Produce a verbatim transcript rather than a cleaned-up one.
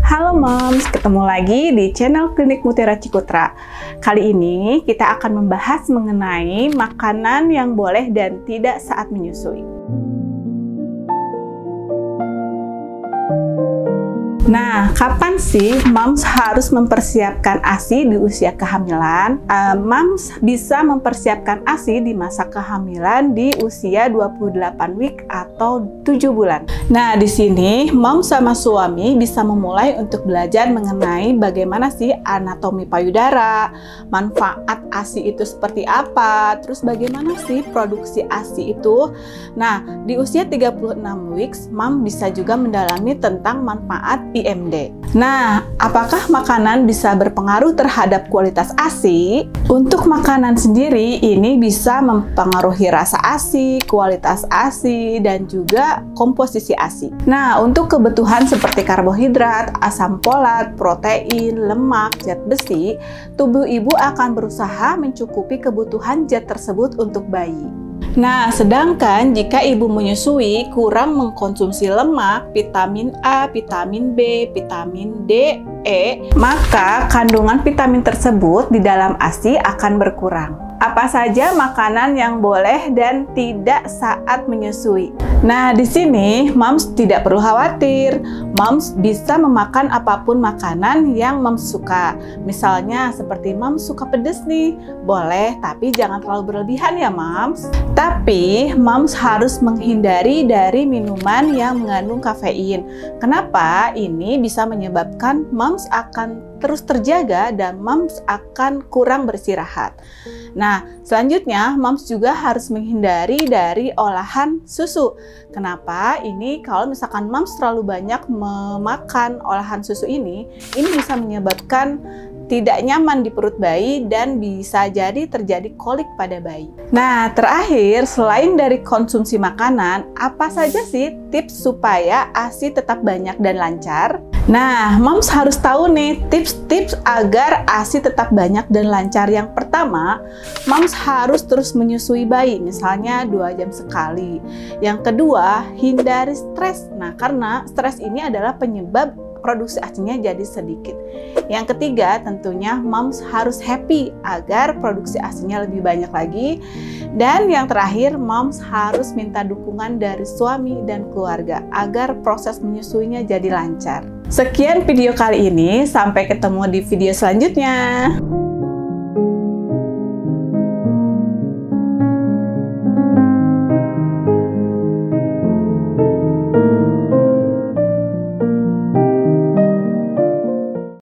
Halo Moms, ketemu lagi di channel Klinik Mutiara Cikutra. Kali ini kita akan membahas mengenai makanan yang boleh dan tidak saat menyusui. Nah, kapan sih Moms harus mempersiapkan A S I di usia kehamilan? Uh, Moms bisa mempersiapkan A S I di masa kehamilan di usia dua puluh delapan week atau tujuh bulan. Nah, di sini Moms sama suami bisa memulai untuk belajar mengenai bagaimana sih anatomi payudara, manfaat A S I itu seperti apa, terus bagaimana sih produksi A S I itu. Nah, di usia tiga puluh enam weeks, Mom bisa juga mendalami tentang manfaat I M D. Nah, apakah makanan bisa berpengaruh terhadap kualitas A S I? Untuk makanan sendiri, ini bisa mempengaruhi rasa A S I, kualitas A S I, dan juga komposisi A S I. Nah, untuk kebutuhan seperti karbohidrat, asam folat, protein, lemak, zat besi, tubuh ibu akan berusaha mencukupi kebutuhan zat tersebut untuk bayi. Nah, sedangkan jika ibu menyusui kurang mengkonsumsi lemak, vitamin A, vitamin B, vitamin D, E, maka kandungan vitamin tersebut di dalam A S I akan berkurang. Apa saja makanan yang boleh dan tidak saat menyusui? Nah, di sini Moms tidak perlu khawatir. Moms bisa memakan apapun makanan yang Moms suka. Misalnya seperti Moms suka pedas nih, boleh, tapi jangan terlalu berlebihan ya Moms. Tapi Moms harus menghindari dari minuman yang mengandung kafein. Kenapa? Ini bisa menyebabkan Moms akan terus terjaga dan Moms akan kurang beristirahat. Nah, selanjutnya Moms juga harus menghindari dari olahan susu. Kenapa? Ini kalau misalkan Moms terlalu banyak memakan olahan susu ini, ini bisa menyebabkan tidak nyaman di perut bayi dan bisa jadi terjadi kolik pada bayi. Nah, terakhir, selain dari konsumsi makanan, apa saja sih tips supaya A S I tetap banyak dan lancar? Nah, Moms harus tahu nih tips-tips agar A S I tetap banyak dan lancar. Yang pertama, Moms harus terus menyusui bayi, misalnya dua jam sekali. Yang kedua, hindari stres. Nah, karena stres ini adalah penyebab produksi A S I-nya jadi sedikit. Yang ketiga, tentunya Moms harus happy agar produksi A S I-nya lebih banyak lagi. Dan yang terakhir, Moms harus minta dukungan dari suami dan keluarga agar proses menyusuinya jadi lancar. Sekian video kali ini, sampai ketemu di video selanjutnya.